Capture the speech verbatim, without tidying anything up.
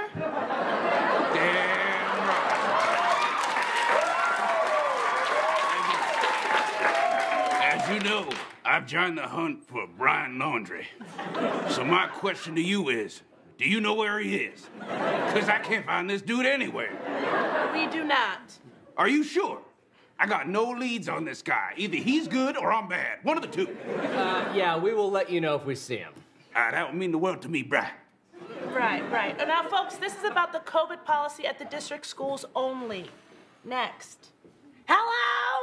sir? Damn right. As you know, I've joined the hunt for Brian Laundrie. So my question to you is, do you know where he is? Because I can't find this dude anywhere. We do not. Are you sure? I got no leads on this guy. Either he's good or I'm bad. One of the two. Uh, yeah, we will let you know if we see him. Ah, that would mean the world to me, bruh. Right, right. And now, folks, this is about the COVID policy at the district schools only. Next. Hello?